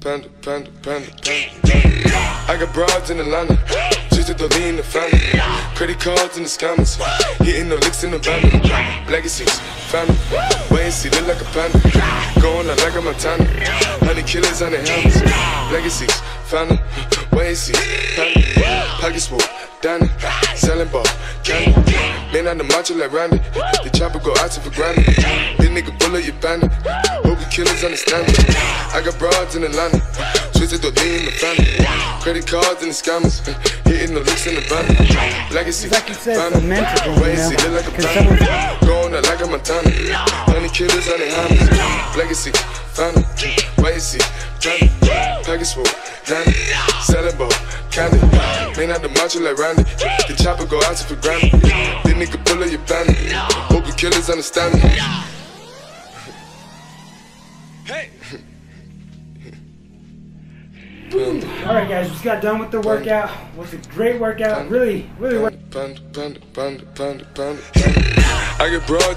panda, panda, panda, panda. I got broads in Atlanta, just to lean the family. Credit cards in the scammers, hitting the licks in the van. Legacies, family, wait and see, look like a panda. Going out like a Montana, 100 killers on the helmets. Legacies, family, wait and see, family. Pockets full, Danny, selling ball, candy. Man on the macho like Randy, the chopper go out to for granted. This nigga bullet, you bandit. Hope you killers understand it. I got broads in Atlanta, twisted the lean in the family. Credit cards and the scammers, hitting the licks in the van. Legacy, family, wait and see, look like a panda. Going out like a Montana, 100 killers on the hammers. Legacy, family, wait and see, family. Package full, Danny, selling ball, candy. Man out the macho like Randy, the chopper go out to for granted. This nigga bullet, you bandit. Hope you killers understand me. Hey. Alright guys, just got done with the workout. It was a great workout. Really worked. I get broad.